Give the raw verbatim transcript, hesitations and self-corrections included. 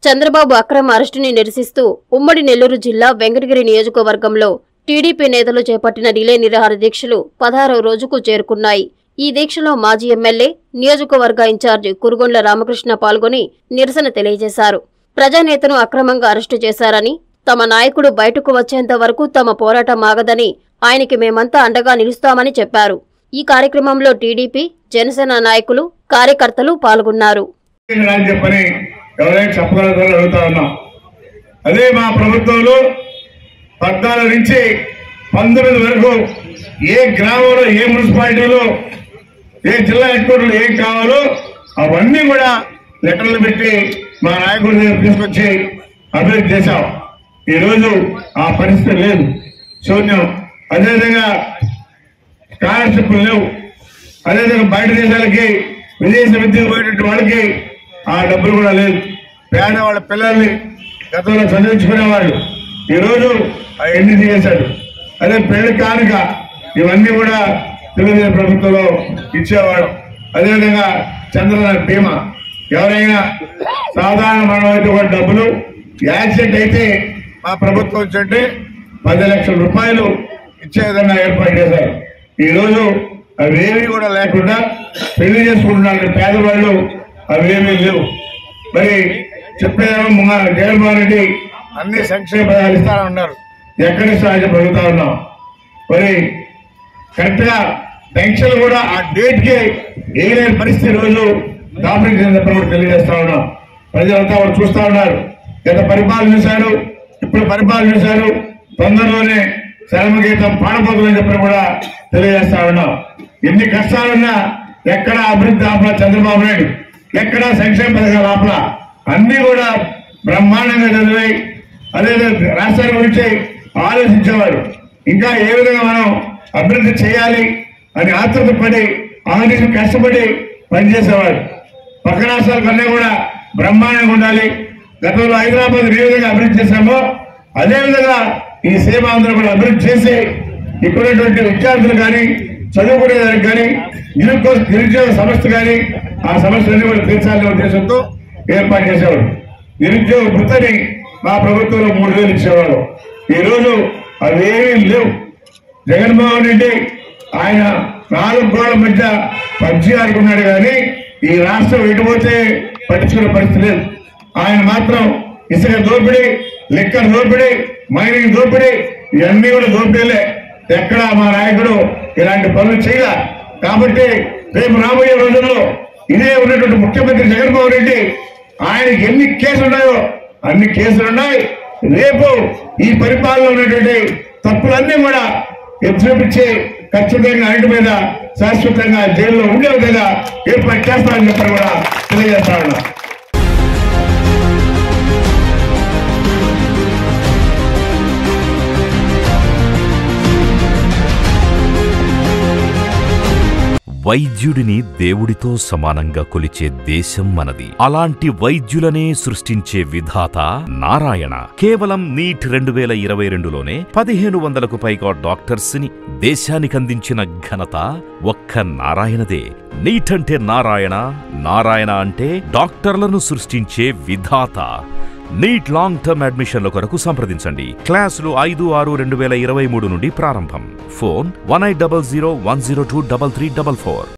చంద్రబాబు అక్రమ అరెస్టుని నిరసిస్తూ ఉమ్మడి నెల్లూరు జిల్లా వెంకటగిరి నియోజకవర్గంలో టీడీపీ నేతలు చేపట్టిన రిలే నిరాహార దీక్షలు పదహారవ రోజుకు చేరుకున్నాయి. ఈ దీక్షలో మాజీ ఎమ్మెల్యే, నియోజకవర్గ ఇన్ఛార్జి కురుగొండ్ల రామకృష్ణ పాల్గొని నిరసన తెలియజేశారు. ప్రజానేతను అక్రమంగా అరెస్టు చేశారని, తమ నాయకుడు బయటకు వచ్చేంత వరకు తమ పోరాటం ఆగదని, ఆయనకి మేమంతా అండగా నిలుస్తామని చెప్పారు. ఈ కార్యక్రమంలో టీడీపీ, జనసేన నాయకులు, కార్యకర్తలు పాల్గొన్నారు. ఎవరైనా చెప్పగలుగుతారో అడుగుతా ఉన్నాం. అదే మా ప్రభుత్వంలో పద్నాలుగు నుంచి పంతొమ్మిది వరకు ఏ గ్రామంలో, ఏ మున్సిపాలిటీలో, ఏ జిల్లా హెడ్ క్వార్టర్లో ఏం కావాలో అవన్నీ కూడా లెటర్లు పెట్టి మా నాయకుడి దగ్గర తీసుకొచ్చి అభివృద్ధి చేశాం. ఈరోజు ఆ పరిస్థితి లేదు, శూన్యం. అదేవిధంగా స్కాలర్షిప్లు లేవు. అదేవిధంగా బయట దేశాలకి విదేశ విద్యకు పోయేటువంటి వాళ్ళకి ఆ డబ్బులు కూడా లేదు. పేదవాళ్ళ పిల్లల్ని గతంలో చదివించుకునేవాళ్ళు ఈరోజు అవన్నీ చేశాడు. అదే పెళ్లి కానుక ఇవన్నీ కూడా తెలుగుదేశం ప్రభుత్వంలో ఇచ్చేవాడు. అదేవిధంగా చంద్రన బీమా, ఎవరైనా సాధారణ మనమైతే కూడా డబ్బులు యాక్సిడెంట్ అయితే మా ప్రభుత్వం వచ్చంటే పది లక్షల రూపాయలు ఇచ్చే విధంగా ఏర్పాటు చేశారు. ఈరోజు అవేమీ కూడా లేకుండా పెళ్లి చేసుకుంటున్నారు పేదవాళ్ళు, అవేమీ లేవు. మరి చెప్పేదేమో జగన్మోహన్ రెడ్డి అన్ని సంక్షేమ పథకాలు ఇస్తానని ఉన్నారు. ఎక్కడి సాధ్యం పడుగుతా ఉన్నాం. మరి కరెక్ట్ గా పెన్షన్లు కూడా ఆ డేట్ కి ఏదైనా పరిస్థితి రోజు దాపరికి చెప్పని కూడా తెలియజేస్తా ఉన్నాం. ప్రజలంతా కూడా చూస్తా ఉన్నారు. గత పరిపాలన చూశారు, ఇప్పుడు పరిపాలన చూశారు. తొందరలోనే శరమగీతం పాడబోతుందని చెప్పని కూడా తెలియజేస్తా ఉన్నాం. ఎన్ని కష్టాలున్నా ఎక్కడ అభివృద్ధి ఆపల చంద్రబాబు నాయుడు, ఎక్కడ సంక్షేమ పథకాలు ఆపల, అన్ని కూడా బ్రహ్మాండంగా చదివాయి. అదేవిధంగా రాష్ట్రాల గురించి ఆలోచించేవారు. ఇంకా ఏ విధంగా మనం అభివృద్ధి చేయాలి అని ఆతృత పడి ఆలోచించి కష్టపడి పనిచేసేవాడు. పక్క రాష్ట్రాల కన్నా కూడా బ్రహ్మాండంగా ఉండాలి. గతంలో హైదరాబాద్ ఏ విధంగా అభివృద్ధి చేశామో అదేవిధంగా ఈ సీమాంధ్రం కూడా అభివృద్ధి చేసి ఇక్కడటువంటి విద్యార్థులు కానీ, చదువుకునేదానికి కానీ, నిరుద్యోగ నిరుద్యోగ సమస్య కానీ ఆ సమస్యలన్నీ కూడా తీర్చాలనే ఉద్దేశంతో ఏర్పాటు చేసేవాడు. నిరుద్యోగ వృత్తిని మా ప్రభుత్వంలో మూడు వేలు ఇచ్చేవాడు. ఈరోజు అవేమీ లేవు. జగన్మోహన్ రెడ్డి ఆయన నాలుగు గోడల మధ్య పబ్జీ ఆడుకున్నాడు కానీ ఈ రాష్ట్రం ఎటుపోతే పట్టించుకునే పరిస్థితి లేదు. ఆయన మాత్రం ఇసుక దోపిడీ, లిక్కర్ దోపిడీ, మైనింగ్ దోపిడీ, ఇవన్నీ కూడా దోపిడీలే. ఎక్కడ మా నాయకుడు ఇలాంటి పనులు చేయాల. కాబట్టి రేపు రాబోయే రోజుల్లో ఇదే ఉన్నటువంటి ముఖ్యమంత్రి జగన్మోహన్ రెడ్డి ఆయనకి ఎన్ని కేసులు ఉన్నాయో అన్ని కేసులు ఉన్నాయి. రేపు ఈ పరిపాలనలో ఉన్నటువంటి తప్పులన్నీ కూడా ఎత్తుపించి ఖచ్చితంగా ఆయన మీద శాశ్వతంగా జైల్లో ఉండే విధంగా ఏర్పాటు చేస్తామని చెప్పని కూడా తెలియజేస్తా ఉన్నా. వైద్యుడిని దేవుడితో సమానంగా కొలిచే దేశం మనది. అలాంటి వైద్యులనే సృష్టించే విధాత నారాయణ. కేవలం నీట్ రెండు వేల ఇరవై రెండులోనే పదిహేను వందలకు పైగా డాక్టర్స్ ని దేశానికందించిన ఘనత ఒక్క నారాయణదే. నీట్ అంటే నారాయణ, నారాయణ అంటే డాక్టర్లను సృష్టించే విధాత. నీట్ లాంగ్ టర్మ్ అడ్మిషన్ల కొరకు సంప్రదించండి. క్లాసులు ఐదు ఆరు రెండు వేల ఇరవై మూడు నుండి ప్రారంభం. Phone one eight double zero one zero two double three double four.